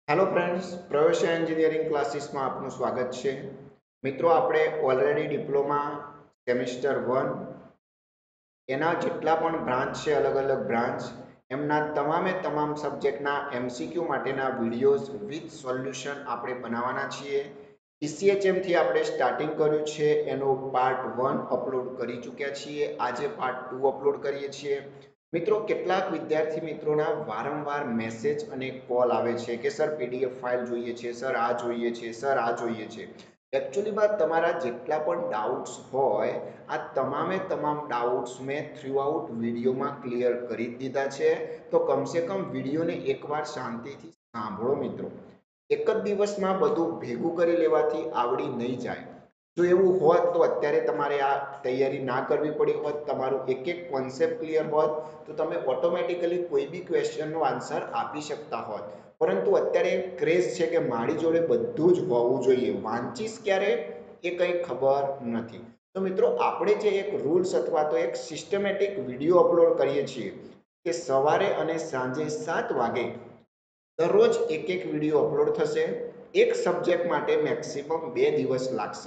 Hello friends, પ્રવેશ engineering ક્લાસીસમાં આપનું સ્વાગત છે. મિત્રો, આપણે ઓલરેડી ડિપ્લોમા સેમિસ્ટર 1 એના જેટલા પણ બ્રાન્ચ છે, અલગ અલગ બ્રાન્ચ, એમના તમામે તમામ સબ્જેક્ટના એમસીક્યુ માટેના વિડીયોઝ વિથ સોલ્યુશન આપણે બનાવવાના છીએ. ઈસીએચએમથી આપણે સ્ટાર્ટિંગ કર્યું છે, એનો પાર્ટ 1 અપલોડ કરી ચૂક્યા છીએ. આજે પાર્ટ 2 અપલોડ કરીએ છીએ. મિત્રો, કેટલાક વિદ્યાર્થી મિત્રોના વારંવાર મેસેજ અને કોલ આવે છે કે સર પીડીએફ ફાઇલ જોઈએ છે, સર આ જોઈએ છે, સર આ જોઈએ છે. એકચ્યુઅલીમાં તમારા જેટલા પણ ડાઉટ્સ હોય, આ તમામે તમામ ડાઉટ્સ મેં થ્રુઆઉટ વિડીયોમાં ક્લિયર કરી દીધા છે. તો કમસે કમ વિડીયોને એકવાર શાંતિથી સાંભળો મિત્રો. એક જ દિવસમાં બધું ભેગું કરી લેવાથી આવડી નહીં જાય. જો એવું હોત તો અત્યારે તમારે આ તૈયારી ના કરવી પડી હોત, તમારું એક એક કોન્સેપ્ટ ક્લિયર હોત, તો તમે ઓટોમેટિકલી કોઈ બી ક્વેશ્ચનનો આન્સર આપી શકતા હોત. પરંતુ અત્યારે ક્રેઝ છે કે મારી જોડે બધું જ હોવું જોઈએ, વાંચીશ ક્યારે એ કંઈ ખબર નથી. તો મિત્રો, આપણે જે એક રૂલ્સ અથવા તો એક સિસ્ટમેટિક વિડીયો અપલોડ કરીએ છીએ કે સવારે અને સાંજે 7 વાગે દરરોજ એક એક વિડીયો અપલોડ થશે. એક સબ્જેક્ટ માટે મેક્સિમમ 2 દિવસ લાગશે.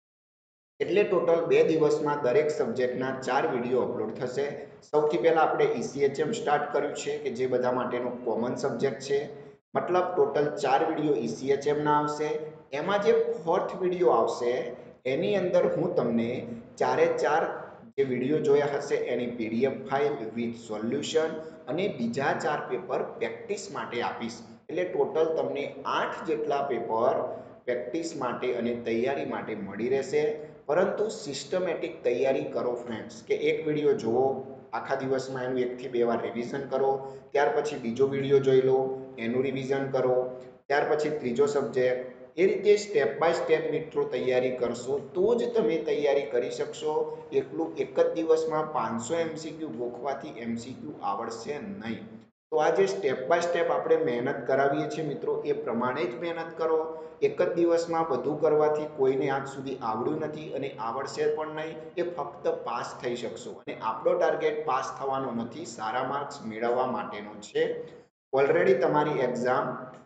એટલે ટોટલ 2 દિવસમાં દરેક સબ્જેક્ટના 4 વિડીયો અપલોડ થશે. સૌથી પહેલાં આપણે ઈસીએચએમ સ્ટાર્ટ કર્યું છે કે જે બધા માટેનો કોમન સબ્જેક્ટ છે. મતલબ ટોટલ 4 વિડીયો ઈસીએચએમના આવશે. એમાં જે ફોર્થ વિડીયો આવશે એની અંદર હું તમને ચારે ચાર જે વિડીયો જોયા હશે એની પીડીએફ ફાઇલ વિથ સોલ્યુશન અને બીજા 4 પેપર પ્રેક્ટિસ માટે આપીશ. એટલે ટોટલ તમને 8 જેટલા પેપર પ્રેક્ટિસ માટે અને તૈયારી માટે મળી રહેશે. પરંતુ સિસ્ટમેટિક તૈયારી કરો ફ્રેન્ડ્સ, કે એક વિડીયો જુઓ, આખા દિવસમાં એનું 1 થી 2 વાર રિવિઝન કરો, ત્યાર પછી બીજો વિડીયો જોઈ લો, એનું રિવિઝન કરો, ત્યાર પછી ત્રીજો સબ્જેક્ટ. એ રીતે સ્ટેપ બાય સ્ટેપ મિત્રો તૈયારી કરશો તો જ તમે તૈયારી કરી શકશો. એટલું એક જ દિવસમાં 500 એમસીક્યુ ગોખવાથી એમસીક્યુ આવડશે નહીં. તો આ જે સ્ટેપ બાય સ્ટેપ આપણે મહેનત કરાવીએ છીએ મિત્રો, એ પ્રમાણે જ મહેનત કરો. એક જ દિવસમાં બધું કરવાથી કોઈને આજ સુધી આવડ્યું નથી અને આવડશે પણ નહીં. એ ફક્ત પાસ થઈ શકશો અને આપણો ટાર્ગેટ પાસ થવાનો નથી, સારા માર્ક્સ મેળવવા માટેનો છે. ઓલરેડી તમારી એક્ઝામ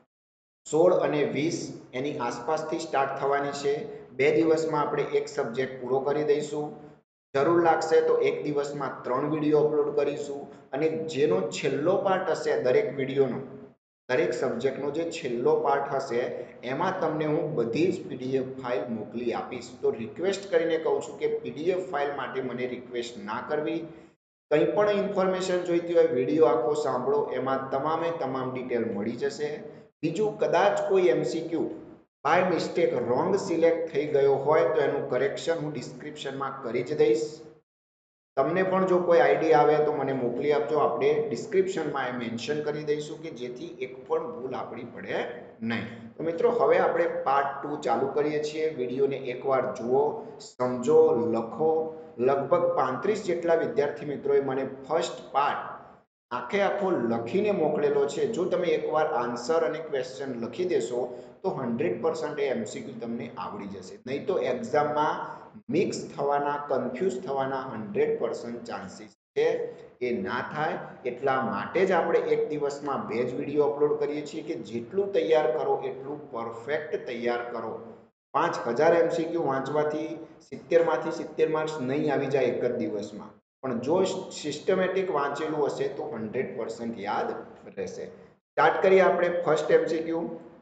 16 અને 20 એની આસપાસથી સ્ટાર્ટ થવાની છે. 2 દિવસમાં આપણે એક સબ્જેક્ટ પૂરો કરી દઈશું. જરૂર લાગશે તો એક દિવસમાં 3 વિડીયો અપલોડ કરીશું. અને જેનો છેલ્લો પાર્ટ હશે દરેક વિડીયોનો, દરેક સબ્જેક્ટનો જે છેલ્લો પાર્ટ હશે એમાં તમને હું બધી જ પીડીએફ ફાઇલ મોકલી આપીશ. તો રિક્વેસ્ટ કરીને કહું છું કે પીડીએફ ફાઇલ માટે મને રિક્વેસ્ટ ના કરવી. કંઈ પણ ઇન્ફોર્મેશન જોઈતી હોય વિડીયો આખો સાંભળો, એમાં તમામે તમામ ડિટેલ મળી જશે. બીજું, કદાચ કોઈ MCQ by mistake wrong select થઈ ગયો હોય તો એનું કરેક્શન હું ડિસ્ક્રિપ્શનમાં કરી જ દઈશ. તમને પણ જો કોઈ આઈડિયા આવે તો મને મોકલી આપજો, આપણે ડિસ્ક્રિપ્શનમાં એ મેન્શન કરી દઈશું કે જેથી એક પણ ભૂલ આપણી પડે નહીં. તો મિત્રો, હવે આપણે પાર્ટ 2 ચાલુ કરીએ છીએ. વિડીયોને એકવાર જુઓ, સમજો, લખો. લગભગ 35 જેટલા વિદ્યાર્થી મિત્રોએ મને ફર્સ્ટ પાર્ટ આખે આખો લખીને મોકલેલો છે. જો તમે એકવાર આન્સર અને ક્વેશ્ચન લખી દેશો તો 100% એ એમસીક્યુ તમને આવડી જશે. નહીં તો એક્ઝામમાં મિક્સ થવાના, કન્ફ્યુઝ થવાના 100% ચાન્સીસ છે. એ ના થાય એટલા માટે જ આપણે એક દિવસમાં 2 જ વિડીયો અપલોડ કરીએ છીએ કે જેટલું તૈયાર કરો એટલું પરફેક્ટ તૈયાર કરો. 5000 એમસીક્યુ વાંચવાથી 70માંથી 70 માર્ક્સ નહીં આવી જાય એક જ દિવસમાં, પણ જો સિસ્ટમેટિક વાંચેલું હશે તો 100% યાદ રહેશે. સ્ટાર્ટ કરીએ આપણે ફર્સ્ટ એમસીક્યુ.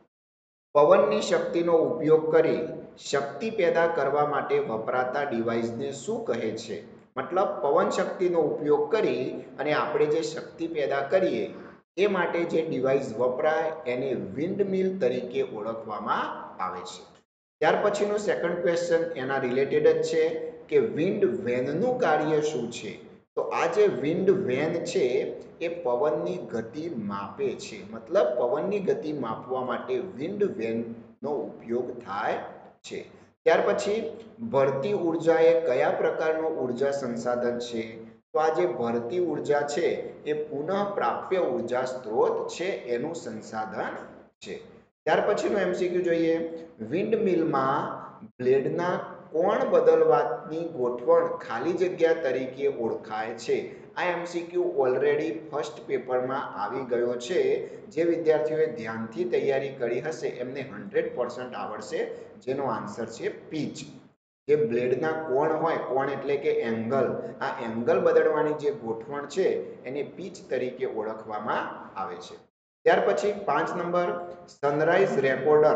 પવનની શક્તિનો ઉપયોગ કરી શક્તિ પેદા કરવા માટે વપરાતા ડિવાઇસને શું કહે છે? મતલબ પવન શક્તિનો ઉપયોગ કરી અને આપણે જે શક્તિ પેદા કરીએ એ માટે જે ડિવાઇસ વપરાય એને વિન્ડ મિલ તરીકે ઓળખવામાં આવે છે. ત્યાર પછીનો સેકન્ડ ક્વેશ્ચન એના રિલેટેડ જ છે કે વિન્ડ વેનનું કાર્ય શું છે? તો આ જે વિન્ડ વેન છે એ પવનની ગતિ માપે છે. મતલબ પવનની ગતિ માપવા માટે વિન્ડ વેનનો ઉપયોગ થાય છે. ત્યાર પછી ભરતી ઉર્જા એ કયા પ્રકારનો ઉર્જા સંસાધન છે? તો આ જે ભરતી ઉર્જા છે એ પુનઃપ્રાપ્ય ઉર્જા સ્ત્રોત છે, એનું સંસાધન છે. ત્યાર પછીનો એમસીક્યુ જોઈએ. વિન્ડ મિલમાં બ્લેડના કોણ બદલવાની ગોઠવણ ખાલી જગ્યા તરીકે ઓળખાય છે. આ એમસીક્યુ ઓલરેડી ફર્સ્ટ પેપરમાં આવી ગયો છે. જે વિદ્યાર્થીઓએ ધ્યાનથી તૈયારી કરી હશે એમને 100% આવડશે, જેનો આન્સર છે પીચ. જે બ્લેડના કોણ હોય, કોણ એટલે કે એંગલ, આ એંગલ બદલવાની જે ગોઠવણ છે એને પીચ તરીકે ઓળખવામાં આવે છે. ત્યાર પછી 5 નંબર, સનરાઈઝ રેકોર્ડર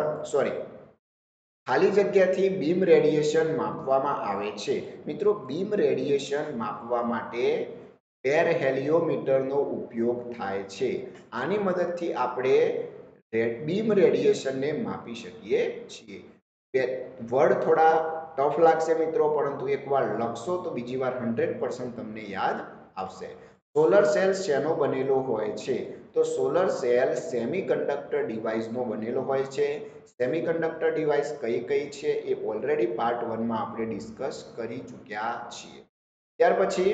ખાલી જગ્યાથી બીમ રેડિયેશન માપવામાં આવે છે. મિત્રો, બીમ રેડિયેશન માપવા માટે પેરહેલિયોમીટરનો ઉપયોગ થાય છે. આની મદદથી આપણે બીમ રેડિયેશનને માપી શકીએ છીએ. વર્ડ થોડા ટફ લાગશે મિત્રો, પરંતુ એકવાર લખશો તો બીજી વાર 100% તમને યાદ આવશે. સોલર સેલ શેનો બનેલો હોય છે? તો સોલર સેલ સેમિકન્ડક્ટર ડિવાઇસનો બનેલો હોય છે. સેમિકન્ડક્ટર ડિવાઇસ કઈ કઈ છે એ ઓલરેડી પાર્ટ 1 માં આપણે ડિસ્કસ કરી ચૂક્યા છીએ. ત્યાર પછી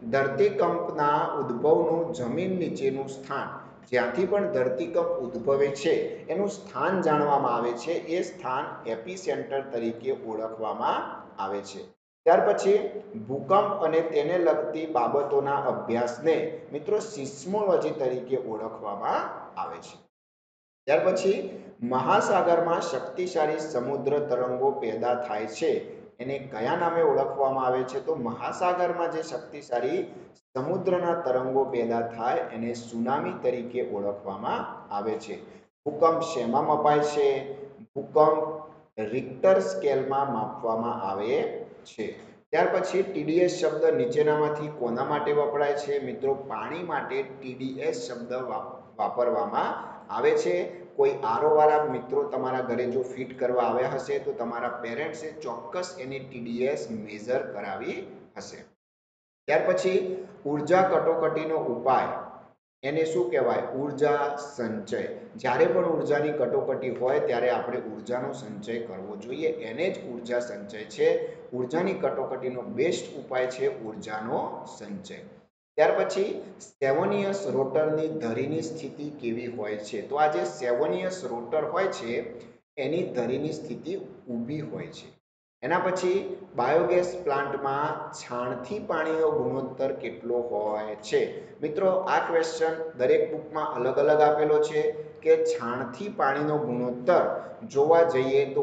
ધરતીકંપના ઉદ્ભવનું જમીન નીચેનું સ્થાન, જ્યાંથી પણ ધરતીકંપ ઉદ્ભવે છે એનું સ્થાન જાણવામાં આવે છે. એ સ્થાન એપિસેન્ટર તરીકે ઓળખવામાં આવે છે. ત્યાર પછી ભૂકંપ અને તેને લગતી બાબતોના અભ્યાસને મિત્રો સિસ્મોલોજી તરીકે ઓળખવામાં આવે છે. ત્યાર પછી મહાસાગરમાં શક્તિશાળી સમુદ્ર તરંગો પેદા થાય છે, એને કયા નામે ઓળખવામાં આવે છે? તો મહાસાગરમાં જે શક્તિશાળી સમુદ્રના તરંગો પેદા થાય એને સુનામી તરીકે ઓળખવામાં આવે છે. ભૂકંપ શેમાં મપાય છે? ભૂકંપ રિક્ટર સ્કેલમાં માપવામાં આવે છે. ત્યાર પછી ટીડીએસ શબ્દ નીચેનામાંથી કોના માટે વપરાય છે? મિત્રો, પાણી માટે ટીડીએસ શબ્દ વાપરવામાં આવે છે. કોઈ આરો વાળા મિત્રો તમારા ઘરે જો ફિટ કરવા આવ્યા હશે તો તમારા પેરેન્ટ્સે ચોક્કસ એની ટીડીએસ મેઝર કરાવી હશે. ત્યાર પછી ઉર્જા કટોકટીનો ઉપાય, એને શું કહેવાય? ઉર્જા સંચય. જ્યારે પણ ઉર્જાની કટોકટી હોય ત્યારે આપણે ઉર્જાનો સંચય કરવો જોઈએ, એને જ ઉર્જા સંચય છે. ઉર્જાની કટોકટીનો બેસ્ટ ઉપાય છે ઉર્જાનો સંચય. ત્યાર પછી સેવનિયસ રોટરની ધરીની સ્થિતિ કેવી હોય છે? તો આ જે સેવનિયસ રોટર હોય છે એની ધરીની સ્થિતિ ઊભી હોય છે. એના પછી બાયોગેસ પ્લાન્ટમાં છાણથી પાણીનો ગુણોત્તર કેટલો હોય છે? મિત્રો, આ ક્વેશ્ચન દરેક બુકમાં અલગ અલગ આપેલો છે કે છાણથી પાણીનો ગુણોત્તર જોવા જઈએ તો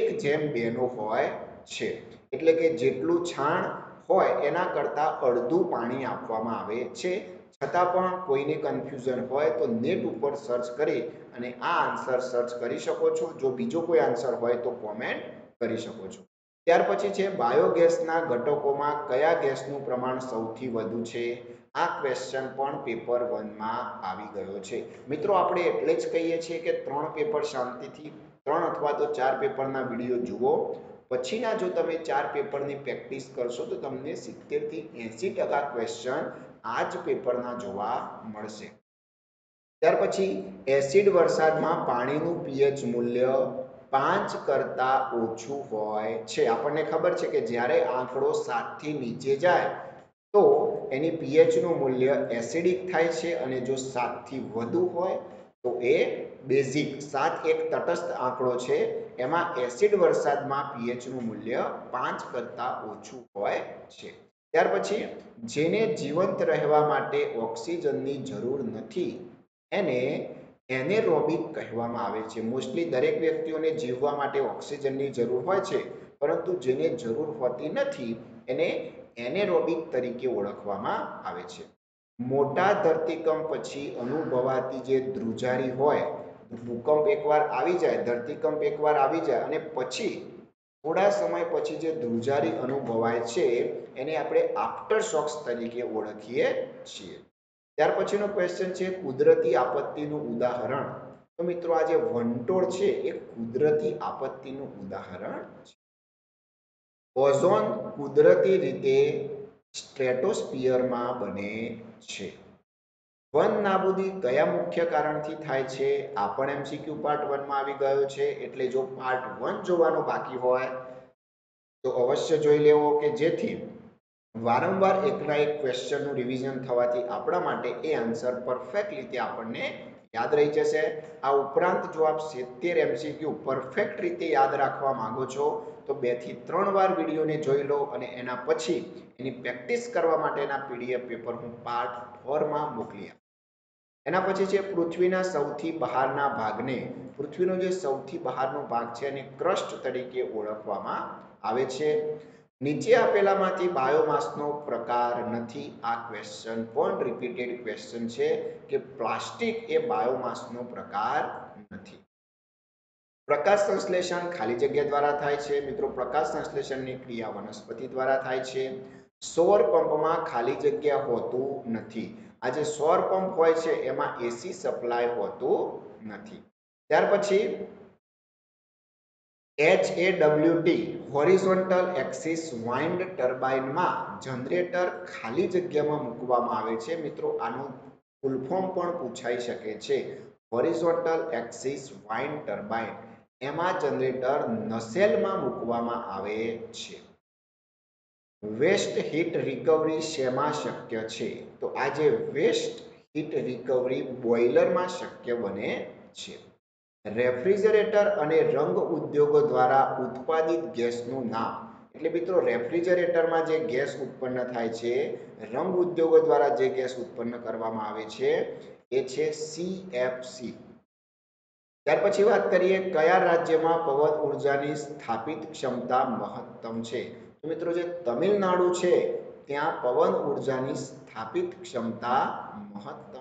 1:2 નો હોય છે. એટલે કે જેટલું છાણ હોય એના કરતાં અડધું પાણી આપવામાં આવે છે. છતાં પણ કોઈને કન્ફ્યુઝન હોય તો નેટ ઉપર સર્ચ કરી અને આ આન્સર સર્ચ કરી શકો છો. જો બીજો કોઈ આન્સર હોય તો કોમેન્ટ કરી શકો છો. ત્યાર પછી છે બાયોગેસના ઘટકોમાં કયા ગેસનું પ્રમાણ સૌથી વધુ છે? આ ક્વેશ્ચન પણ પેપર 1 માં આવી ગયો છે. મિત્રો, આપણે એટલે જ કહીએ છીએ કે 3 પેપર શાંતિથી 3 અથવા તો 4 પેપરના વિડીયો જુઓ. પછીના જો તમે 4 પેપરની પ્રેક્ટિસ કરશો તો તમને 70 થી 80% ક્વેશ્ચન આ જ પેપરના જોવા મળશે. ત્યાર પછી એસિડ વરસાદમાં પાણીનું પીએચ મૂલ્ય 5 કરતાં ઓછું હોય છે. આપણને ખબર છે કે જ્યારે આંકડો 7 થી નીચે જાય તો એની પીએચનું મૂલ્ય એસિડિક થાય છે, અને જો 7 થી વધુ હોય તો એ બેઝિક. 7 એક તટસ્થ આંકડો છે, એમાં એસિડ વરસાદમાં પીએચનું મૂલ્ય 5 કરતાં ઓછું હોય છે. ત્યાર પછી જેને જીવંત રહેવા માટે ઓક્સિજનની જરૂર નથી એને એનેરોબિક કહેવામાં આવે છે. મોસ્ટલી દરેક વ્યક્તિઓને જીવવા માટે ઓક્સિજનની જરૂર હોય છે, પરંતુ જેને જરૂર હોતી નથી એને એનેરોબિક તરીકે ઓળખવામાં આવે છે. મોટા ધરતીકંપ પછી અનુભવાતી જે ધ્રુજારી હોય, ભૂકંપ એકવાર આવી જાય, ધરતીકંપ એકવાર આવી જાય અને પછી થોડા સમય પછી જે ધ્રુજારી અનુભવાય છે એને આપણે આફ્ટર શોક્સ તરીકે ઓળખીએ છીએ. ત્યાર પછીનો ક્વેશ્ચન છે કુદરતી આપત્તિનું ઉદાહરણ. તો મિત્રો, આ જે વંટોળ છે એ કુદરતી આપત્તિનું ઉદાહરણ છે. ઓઝોન કુદરતી રીતે સ્ટ્રેટોસ્ફિયરમાં બને છે. વન નાબૂદી કયા મુખ્ય કારણથી થાય છે? આ પણ એમસીક્યુ પાર્ટ 1 માં આવી ગયો છે. એટલે જો પાર્ટ 1 જોવાનો બાકી હોય તો અવશ્ય જોઈ લેવો, કે જેથી વારંવાર એકના એક ક્વેશ્ચનનું રિવિઝન થવાથી આપણા માટે એ આન્સર પરફેક્ટ રીતે આપણને યાદ રહી જશે. આ ઉપરાંત જો આપ 70 MCQ પરફેક્ટ રીતે યાદ રાખવા માંગો છો તો 2 થી 3 વાર વિડીયોને જોઈ લો અને એના પછી એની પ્રેક્ટિસ કરવા માટેના PDF પેપર હું પાર્ટ 4 માં મોકલી આપું. એના પછી છે પૃથ્વીના સૌથી બહારના ભાગને, પૃથ્વીનો જે સૌથી બહારનો ભાગ છે એને ક્રસ્ટ તરીકે ઓળખવામાં આવે છે. નીચે આપેલામાંથી બાયોમાસનો પ્રકાર નથી. આ ક્વેશ્ચન પણ રિપીટેડ ક્વેશ્ચન છે કે પ્લાસ્ટિક એ બાયોમાસનો પ્રકાર નથી. પ્રકાશ સંશ્લેષણ ખાલી જગ્યા દ્વારા થાય છે. મિત્રો, પ્રકાશ સંશ્લેષણની ક્રિયા વનસ્પતિ દ્વારા થાય છે. સૌર પંપમાં ખાલી જગ્યા હોતું નથી. આ જે સૌર પંપ હોય છે એમાં એસી સપ્લાય હોતું નથી. ત્યાર પછી HAWT હોરિઝોન્ટલ એક્સિસ વાઇન્ડ ટર્બાઇનમાં જનરેટર ખાલી જગ્યામાં મૂકવામાં આવે છે. મિત્રો, આનું ફૂલ ફોર્મ પણ પૂછાઈ શકે છે. હોરિઝોન્ટલ એક્સિસ વાઇન્ડ ટર્બાઇન એમાં જનરેટર નસેલમાં મૂકવામાં આવે છે. વેસ્ટ હીટ રિકવરી શેમાં શક્ય છે? તો આ જે વેસ્ટ હીટ રિકવરી બોઇલરમાં શક્ય બને છે. રેફ્રિજરેટર અને રંગ ઉદ્યોગો દ્વારા ઉત્પાદિત ગેસનું નામ. એટલે મિત્રો, રેફ્રિજરેટરમાં જે ગેસ ઉત્પન્ન થાય છે, રંગ ઉદ્યોગો દ્વારા જે ગેસ ઉત્પન્ન કરવામાં આવે છે એ છે CFC. ત્યાર પછી વાત કરીએ કયા રાજ્યમાં પવન ઉર્જાની સ્થાપિત ક્ષમતા મહત્તમ છે. તો મિત્રો, જે તમિલનાડુ છે ત્યાં પવન ઉર્જાની સ્થાપિત ક્ષમતા મહત્તમ.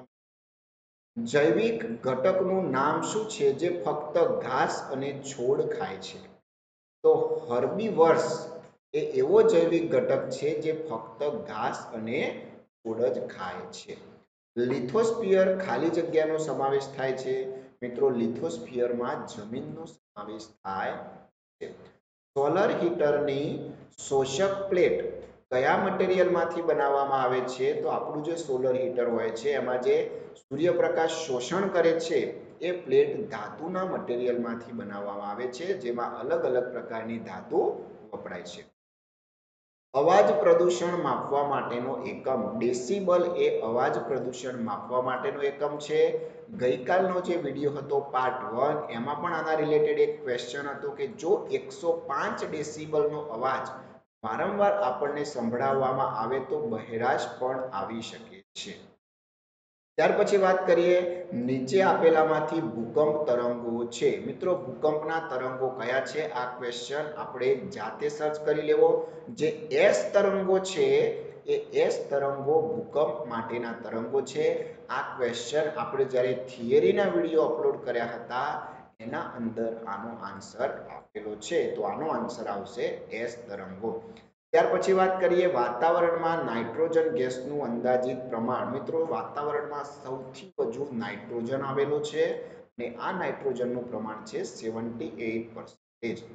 જૈવિક ઘટકનું નામ શું છે જે ફક્ત ઘાસ અને છોડ ખાય છે? તો હર્બીવર્સ એ એવો જૈવિક ઘટક છે જે ફક્ત ઘાસ અને છોડ જ ખાય છે. લિથોસ્ફિયર ખાલી જગ્યાનો સમાવેશ થાય છે. મિત્રો, લિથોસ્ફિયરમાં જમીનનો સમાવેશ થાય છે. સોલર હીટરની શોષક પ્લેટ કયા મટીરિયલમાંથી બનાવવામાં આવે છે? તો આપણું જે સોલર હીટર હોય છે એમાં જે સૂર્યપ્રકાશ શોષણ કરે છે એ પ્લેટ ધાતુના મટીરિયલમાંથી બનાવવામાં આવે છે, જેમાં અલગ અલગ પ્રકારની ધાતુ વપરાય છે. અવાજ પ્રદૂષણ માપવા માટેનો એકમ. ડેસિબલ એ અવાજ પ્રદૂષણ માપવા માટેનો એકમ છે. ગઈકાલનો જે વિડીયો હતો પાર્ટ 1 એમાં પણ આના રિલેટેડ એક ક્વેશ્ચન હતો કે જો 105 ડેસિબલનો અવાજ વારંવાર આપણને સંભળાવવામાં આવે તો બહેરાશ પણ આવી શકે છે. ત્યાર પછી વાત કરીએ નીચે આપેલામાંથી ભૂકંપ તરંગો છે. મિત્રો, ભૂકંપના તરંગો કયા છે? આ ક્વેશ્ચન આપણે જાતે સર્ચ કરી લેવો. જે એસ તરંગો છે એ એસ તરંગો ભૂકંપ માટેના તરંગો છે. આ ક્વેશ્ચન આપણે જ્યારે થિયરીના વિડીયો અપલોડ કર્યા હતા એના અંદર આનો આન્સર આપેલો છે. તો આનો આન્સર આવશે એસ તરંગો. ત્યાર પછી વાત કરીએ વાતાવરણમાં નાઇટ્રોજન ગેસનું અંદાજિત પ્રમાણ. મિત્રો, વાતાવરણમાં સૌથી વધુ નાઇટ્રોજન આવેલો છે અને આ નાઇટ્રોજનનું પ્રમાણ છે 78%.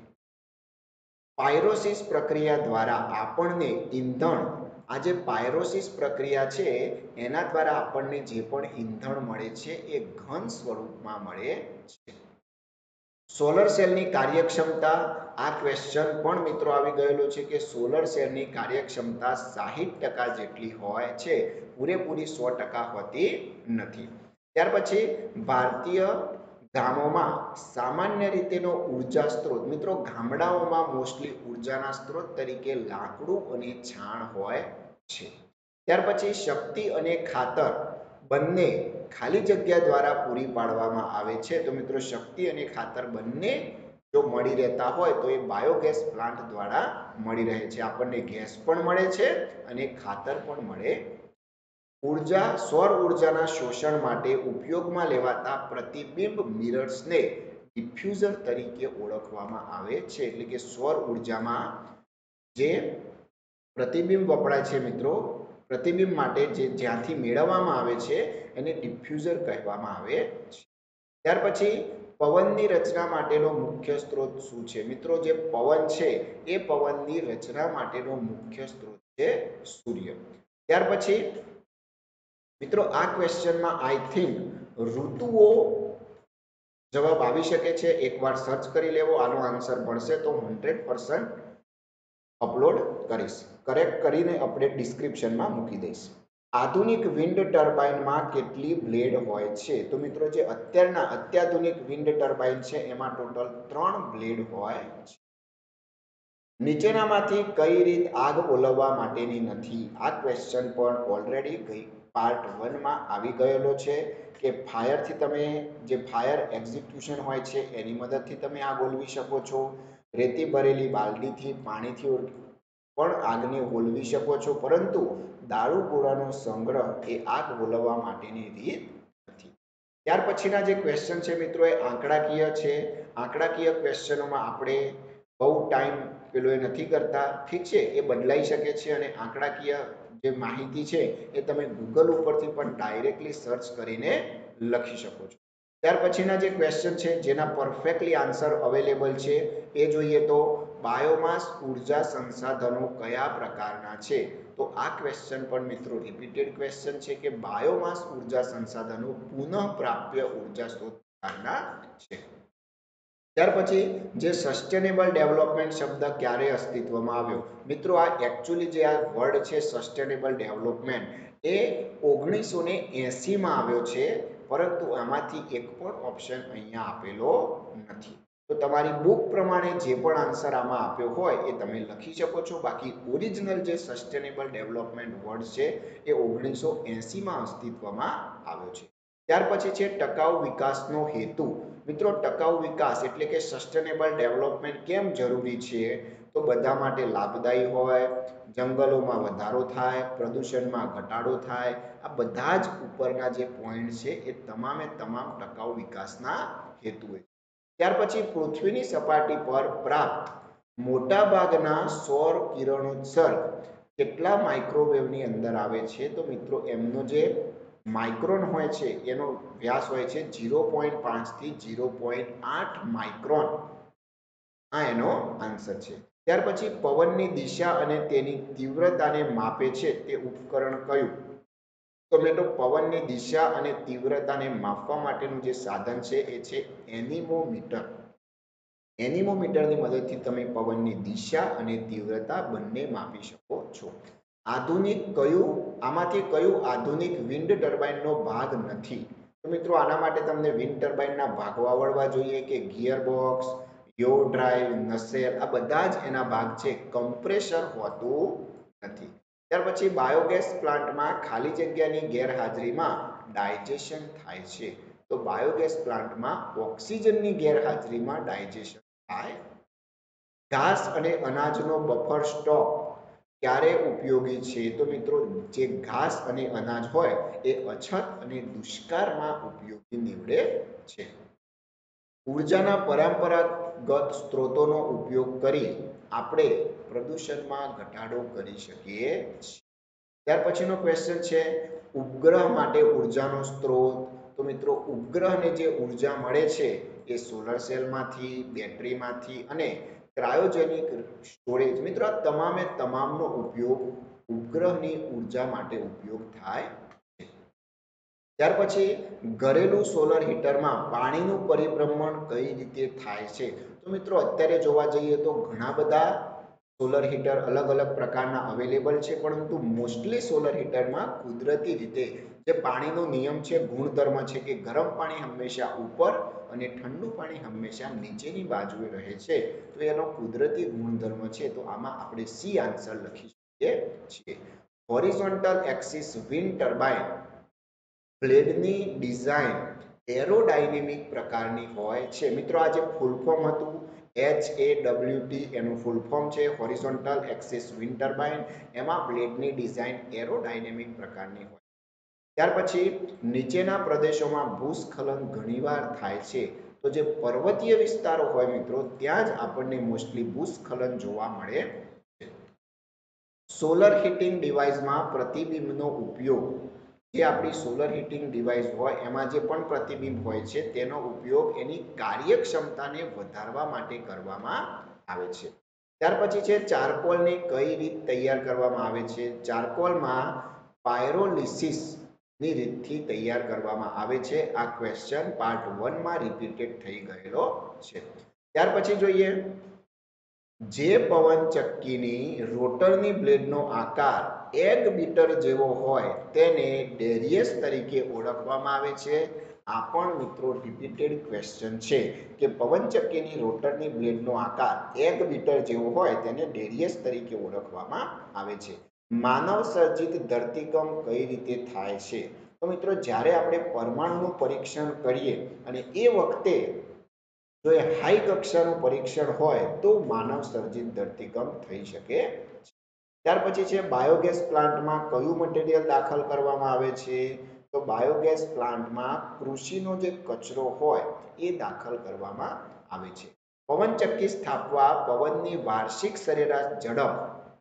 પાયરોસિસ પ્રક્રિયા દ્વારા આપણને ઈંધણ, આ જે પાયરોસિસ પ્રક્રિયા છે એના દ્વારા આપણને જે પણ ઈંધણ મળે છે એ ઘન સ્વરૂપમાં મળે છે. સોલર સેલની કાર્યક્ષમતા. આ ક્વેશ્ચન પણ મિત્રો આવી ગયેલો છે કે સોલર સેલની કાર્યક્ષમતા 60% જેટલી હોય છે, પૂરેપૂરી 100% હોતી નથી. ત્યાર પછી ભારતીય ગામોમાં સામાન્ય રીતેનો ઉર્જા સ્ત્રોત. મિત્રો, ગામડાઓમાં મોસ્ટલી ઉર્જાના સ્ત્રોત તરીકે લાકડું અને છાણ હોય છે. ત્યાર પછી શક્તિ અને ખાતર બંને ખાલી જગ્યા દ્વારા પૂરી પાડવામાં આવે છે. તો મિત્રો, શક્તિ અને ખાતર બંને જો મળી રહેતા હોય તો એ બાયોગેસ પ્લાન્ટ દ્વારા મળી રહે છે. આપણને ગેસ પણ મળે છે અને ખાતર પણ મળે. ઉર્જા, સૌર ઉર્જાના શોષણ માટે ઉપયોગમાં લેવાતા પ્રતિબિંબ મિરર્સને ડિફ્યુઝર તરીકે ઓળખવામાં આવે છે. એટલે કે સૌર ઉર્જામાં જે પ્રતિબિંબ વપરાય છે મિત્રો, પ્રતિબિંબ માટે જે જ્યાંથી મેળવવામાં આવે છે એને ડિફ્યુઝર કહેવામાં આવે છે. ત્યાર પછી પવનની રચના માટેનો મુખ્ય સ્ત્રોત શું છે? મિત્રો, જે પવન છે એ પવનની રચના માટેનો મુખ્ય સ્ત્રોત છે સૂર્ય. ત્યાર પછી મિત્રો, આ ક્વેશ્ચનમાં આઈ થિંક ઋતુઓ જવાબ આવી શકે છે. એકવાર સર્ચ કરી લેવો. આનો આન્સર મળશે તો 100% અપલોડ કરીશ. કરેક્ટ કરીને અપડેટ ડિસ્ક્રિપ્શનમાં મૂકી દઈશ. આધુનિક વિન્ડ ટર્બાઇનમાં કેટલી બ્લેડ હોય છે? તો મિત્રો જે અત્યાધુનિક વિન્ડ ટર્બાઇન છે એમાં ટોટલ 3 બ્લેડ હોય છે. નીચેનામાંથી કઈ રીત આગ ઓલવવા માટેની નથી? આ ક્વેશ્ચન પણ ઓલરેડી ગઈ પાર્ટ 1 માં આવી ગયેલો છે કે ફાયરથી તમે જે ફાયર એક્ઝિક્યુશન હોય છે એની મદદથી તમે આગ ઓલવી શકો છો. રેતી ભરેલી બાલદીથી પાણીથી પણ આગને ઓલવી શકો છો, પરંતુ દારૂ ગોળાનો સંગ્રહ એ આગ ઓલવવા માટેની રીત નથી. ત્યાર પછીના જે ક્વેશ્ચન છે મિત્રો એ આંકડાકીય છે. આંકડાકીય ક્વેશ્ચનોમાં આપણે બહુ ટાઈમ પેલો એ નથી કરતા, ઠીક છે, એ બદલાઈ શકે છે અને આંકડાકીય જે માહિતી છે એ તમે ગૂગલ ઉપરથી પણ ડાયરેક્ટલી સર્ચ કરીને લખી શકો છો. ત્યાર પછીના જે ક્વેશ્ચન છે જેના પરફેક્ટલી આન્સર અવેલેબલ છે એ જોઈએ તો બાયોમાસ ઉર્જા સંસાધનો કયા પ્રકારના છે? તો આ ક્વેશ્ચન પણ મિત્રો રિપીટેડ ક્વેશ્ચન છે કે બાયોમાસ ઉર્જા સંસાધનો પુનઃપ્રાપ્ય ઉર્જા સ્ત્રોત પ્રકારના છે. ત્યાર પછી જે સસ્ટેનેબલ ડેવલપમેન્ટ શબ્દ ક્યારે અસ્તિત્વમાં આવ્યો? મિત્રો આ એકચ્યુઅલી જે આ વર્ડ છે સસ્ટેનેબલ ડેવલપમેન્ટ એ 1980માં આવ્યો છે, પરંતુ આમાંથી એક પણ ઓપ્શન અહીંયા આપેલો નથી. તો તમારી બુક પ્રમાણે જે પણ આન્સર આમાં આપ્યો હોય એ તમે લખી શકો છો. બાકી ઓરિજિનલ જે સસ્ટેનેબલ ડેવલપમેન્ટ વર્ડ છે એ 1980માં અસ્તિત્વમાં આવ્યો છે. ત્યાર પછી છે ટકાઉ વિકાસનો હેતુ. મિત્રો ટકાઉ વિકાસ એટલે કે સસ્ટેનેબલ ડેવલપમેન્ટ કેમ જરૂરી છે? તો બધા માટે લાભદાયી હોય, જંગલોમાં વધારો થાય, પ્રદૂષણમાં ઘટાડો થાય, આ બધા જ ઉપરના જે પોઈન્ટ છે એ તમામે તમામ ટકાઉ વિકાસના હેતુ છે. ત્યાર પછી પૃથ્વીની સપાટી પર પ્રાપ્ત મોટાભાગના સૌર કિરણોત્સર્ગ કેટલા માઇક્રોવેવની અંદર આવે છે? તો મિત્રો એમનો જે માઇક્રોન હોય છે એનો વ્યાસ હોય છે 0.5 થી 0.8 માઇક્રોન. આ એનો આન્સર છે. ત્યાર પછી પવનની દિશા અને તેની તીવ્રતાને માપે છે તે ઉપકરણ કયું? તો મિત્રો પવનની દિશા અને તીવ્રતાને માપવા માટેનું જે સાધન છે એ છે એનિમોમીટર. એનિમોમીટરની મદદથી તમે પવનની દિશા અને તીવ્રતા બંને માપી શકો છો. આમાંથી કયું આધુનિક વિન્ડ ટર્બાઇનનો ભાગ નથી? તો મિત્રો આના માટે તમને વિન્ડ ટર્બાઇનના ભાગો આવડવા જોઈએ કે gear box, yaw drive, nacelle, આ બધા જ એના ભાગ છે. કમ્પ્રેસર હોતું નથી. ત્યાર પછી બાયોગેસ પ્લાન્ટમાં ખાલી જગ્યાની ગેરહાજરીમાં ડાયજેશન થાય છે. તો બાયોગેસ પ્લાન્ટમાં ઓક્સિજનની ગેરહાજરીમાં ડાયજેશન થાય. ઘાસ અને અનાજનો બફર સ્ટોક ક્યારે ઉપયોગી છે? તો મિત્રો જે ઘાસ અને અનાજ હોય એ અછત અને દુષ્કાળમાં ઉપયોગી નીવડે છે. ઉર્જાના પરંપરાગત સ્ત્રોતોનો ઉપયોગ કરી આપણે પ્રદૂષણમાં ઘટાડો કરી શકીએ છીએ. ત્યાર પછીનો ક્વેશ્ચન છે ઉપગ્રહ માટે ઉર્જાનો સ્ત્રોત. તો મિત્રો ઉપગ્રહને જે ઉર્જા મળે છે એ સોલર સેલમાંથી, બેટરીમાંથી અને ક્રાયોજેનિક સ્ટોરેજ. મિત્રો આ તમામે તમામનો ઉપયોગ ઉપગ્રહની ઉર્જા માટે ઉપયોગ થાય છે. ત્યાર પછી ઘરેલું સોલર હીટરમાં પાણીનું પરિભ્રમણ કઈ રીતે થાય છે? તો મિત્રો અત્યારે જોવા જઈએ તો ઘણા બધા સોલર હીટર અલગ અલગ પ્રકારના અવેલેબલ છે, પરંતુ મોસ્ટલી સોલર હીટરમાં કુદરતી રીતે જે પાણીનો નિયમ છે, ગુણધર્મ છે કે ગરમ પાણી હંમેશા ઉપર અને ઠંડુ પાણી હંમેશા નીચેની બાજુએ રહે છે. તો એનો કુદરતી ગુણધર્મ છે. તો આમાં આપણે સી આન્સર લખી શકીએ છીએ. હોરિઝોન્ટલ એક્સિસ વિન્ડ ટર્બાઇન બ્લેડની ડિઝાઇન એરોડાયનેમિક પ્રકારની હોય છે. મિત્રો આ જે ફૂલ ફોર્મ હતું HAWT એનું ફૂલ ફોર્મ છે હોરિઝોન્ટલ એક્સિસ વિન્ડ ટર્બાઇન. એમાં બ્લેડની ડિઝાઇન એરોડાયનેમિક પ્રકારની હોય. ત્યાર પછી નીચેના પ્રદેશોમાં ભૂસ્ખલન ઘણીવાર થાય છે. તો જે પર્વતીય વિસ્તારો હોય મિત્રો ત્યાં જ આપણને મોસ્ટલી ભૂસ્ખલન જોવા મળે છે. સોલર હીટિંગ ડિવાઇસમાં પ્રતિબિંબનો ઉપયોગ. જે આપણી સોલર હીટિંગ ડિવાઇસ હોય એમાં જે પણ પ્રતિબિંબ હોય છે તેનો ઉપયોગ એની કાર્યક્ષમતાને વધારવા માટે કરવામાં આવે છે. ત્યાર પછી છે ચારકોલને કઈ રીત તૈયાર કરવામાં આવે છે? ચારકોલમાં પાયરોલિસિસ ની રીતથી તૈયાર કરવામાં આવે છે. આ ક્વેશ્ચન પાર્ટ 1 માં રિપીટેડ થઈ ગયેલો છે. ત્યાર પછી જોઈએ જે પવનચક્કીની રોટરની બ્લેડનો આકાર એક બીટર જેવો હોય તેને ડેરિયસ તરીકે ઓળખવામાં આવે છે. આ પણ મિત્રો રિપીટેડ ક્વેશ્ચન છે કે પવનચક્કીની રોટરની બ્લેડનો આકાર એક બીટર જેવો હોય તેને ડેરિયસ તરીકે ઓળખવામાં આવે છે. માનવ સર્જિત ધરતીકંપ કઈ રીતે થાય છે? તો મિત્રો જ્યારે આપણે પરમાણુનું પરીક્ષણ કરીએ અને એ વખતે જો એ હાઈ કક્ષાનું પરીક્ષણ હોય તો માનવ સર્જિત ધરતીકંપ થઈ શકે છે. ત્યાર પછી છે બાયોગેસ પ્લાન્ટમાં કયું મટીરિયલ દાખલ કરવામાં આવે છે? તો બાયોગેસ પ્લાન્ટમાં કૃષિનો જે કચરો હોય એ દાખલ કરવામાં આવે છે. પવનચક્કી સ્થાપવા પવનની વાર્ષિક સરેરાશ ઝડપ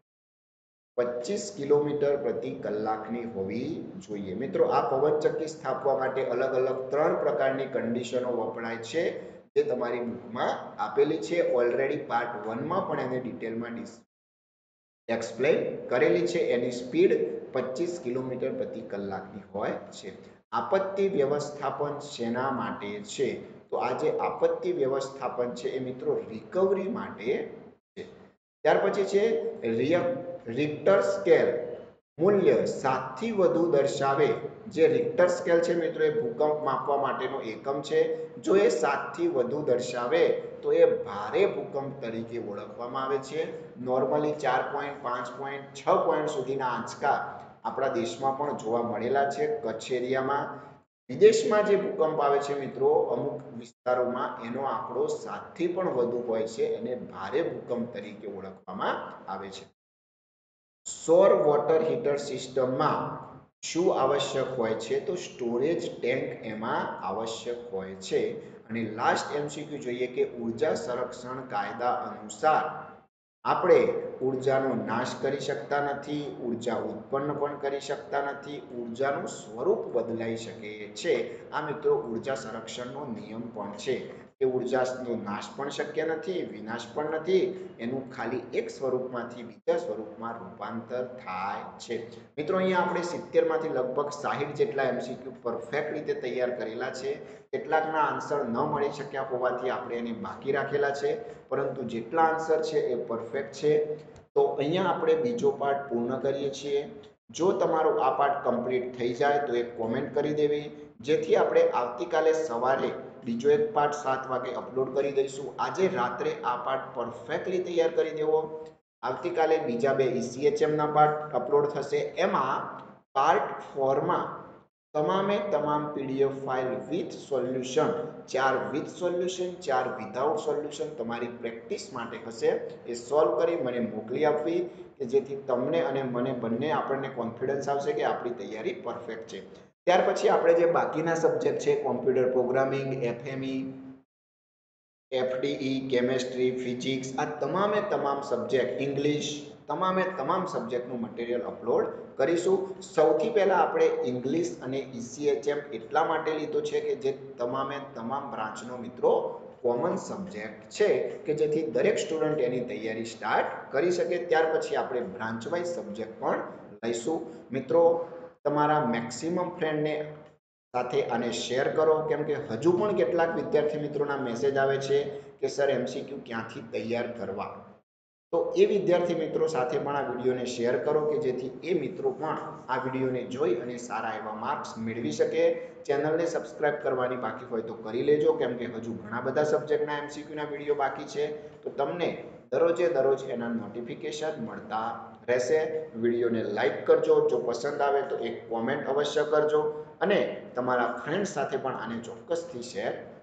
25 કિલોમીટર પ્રતિ કલાકની હોવી જોઈએ. મિત્રો આ પવનચક્કી સ્થાપવા માટે અલગ અલગ 3 પ્રકારની કન્ડિશનો વપરાય છે જે તમારી બુકમાં આપેલી છે. ઓલરેડી પાર્ટ 1 માં પણ એને ડિટેલમાં એક્સપ્લેન કરેલી છે. એની સ્પીડ 25 કિલોમીટર પ્રતિ કલાકની હોય છે. આપત્તિ વ્યવસ્થાપન શેના માટે છે? તો આ જે આપત્તિ વ્યવસ્થાપન છે એ મિત્રો રિકવરી માટે છે. ત્યાર પછી છે રિક્ટર સ્કેલ મૂલ્ય 7 થી વધુ દર્શાવે. જે રિક્ટર સ્કેલ છે મિત્રો એ ભૂકંપ માપવા માટેનો એકમ છે. જો એ 7 થી વધુ દર્શાવે તો એ ભારે ભૂકંપ તરીકે ઓળખવામાં આવે છે. નોર્મલી 4.5 6 પોઈન્ટ સુધીના આંચકા આપણા દેશમાં પણ જોવા મળેલા છે કચ્છ એરિયામાં. વિદેશમાં જે ભૂકંપ આવે છે મિત્રો અમુક વિસ્તારોમાં એનો આંકડો 7 થી પણ વધુ હોય છે અને ભારે ભૂકંપ તરીકે ઓળખવામાં આવે છે. સૌર વોટર હીટર સિસ્ટમમાં શું આવશ્યક હોય છે? તો સ્ટોરેજ ટેન્ક એમાં આવશ્યક હોય છે. અને લાસ્ટ એમસીક્યુ જોઈએ કે ઉર્જા સંરક્ષણ કાયદા અનુસાર આપણે ઉર્જાનો નાશ કરી શકતા નથી, ઉર્જા ઉત્પન્ન પણ કરી શકતા નથી, ઉર્જાનું સ્વરૂપ બદલાઈ શકે છે. આ મિત્રો ઉર્જા સંરક્ષણનો નિયમ પણ છે કે ઉર્જાનો નાશ પણ શક્ય નથી, વિનાશ પણ નથી, એનું ખાલી એક સ્વરૂપમાંથી બીજા સ્વરૂપમાં રૂપાંતર થાય છે. મિત્રો અહીંયા આપણે 70 માંથી લગભગ 60 જેટલા એમસીક્યુ પરફેક્ટ રીતે તૈયાર કરેલા છે. કેટલાકના આન્સર ન મળી શક્યા હોવાથી આપણે એને બાકી રાખેલા છે, પરંતુ જેટલા આન્સર છે એ પરફેક્ટ છે. તો અહીંયા આપણે બીજો પાર્ટ પૂર્ણ કરીએ છીએ. જો તમારો આ પાર્ટ કમ્પ્લીટ થઈ જાય તો એક કોમેન્ટ કરી દેવી, જેથી આપણે આવતીકાલે સવારે બીજો એક પાર્ટ 7 વાગે અપલોડ કરી દઈશું. આજે રાત્રે આ પાર્ટ પરફેક્ટલી તૈયાર કરી દેવો. આવતીકાલે બીજા બે ECHM ના પાર્ટ અપલોડ થશે. એમાં પાર્ટ 4 માં તમામે તમામ PDF file with solution, 4 with solution, 4 without solution તમારી પ્રેક્ટિસ માટે હશે. એ સોલ્વ કરી મને મોકલી આપવી કે જેથી તમને અને મને બંને આપણને કોન્ફિડન્સ આવશે કે આપણી તૈયારી પરફેક્ટ છે. ત્યાર પછી આપણે જે બાકીના સબ્જેક્ટ છે computer programming, FME, FDE, chemistry, physics, આ તમામે તમામ સબ્જેક્ટ, ઇંગ્લિશ, તમામે તમામ સબ્જેક્ટનું મટીરિયલ અપલોડ કરીશું. સૌથી પહેલાં આપણે ઇંગ્લિશ અને ECHM એટલા માટે લીધો છે કે જે તમામે તમામ બ્રાન્ચનો મિત્રો કોમન સબ્જેક્ટ છે કે જેથી દરેક સ્ટુડન્ટ એની તૈયારી સ્ટાર્ટ કરી શકે. ત્યાર પછી આપણે બ્રાન્ચ વાઇઝ સબ્જેક્ટ પણ લઈશું. મિત્રો તમારા મેક્સિમમ ફ્રેન્ડને સાથે આને શેર કરો, કેમ કે હજુ પણ કેટલાક વિદ્યાર્થી મિત્રોના મેસેજ આવે છે કે સર MCQ ક્યાંથી તૈયાર કરવા. તો એ વિદ્યાર્થી મિત્રો સાથે પણ આ વિડીયોને શેર કરો કે જેથી એ મિત્રો પણ આ વિડીયોને જોઈ અને સારા એવા માર્ક્સ મેળવી શકે. ચેનલને સબસ્ક્રાઇબ કરવાની બાકી હોય તો કરી લેજો, કેમ કે હજુ ઘણા બધા સબ્જેક્ટના MCQના વિડીયો બાકી છે. તો તમને દરરોજે દરરોજ એના નોટિફિકેશન મળતા રહેશે. વિડીયોને લાઈક કરજો, જો પસંદ આવે તો એક કોમેન્ટ અવશ્ય કરજો અને તમારા ફ્રેન્ડ સાથે પણ આને ચોક્કસથી શેર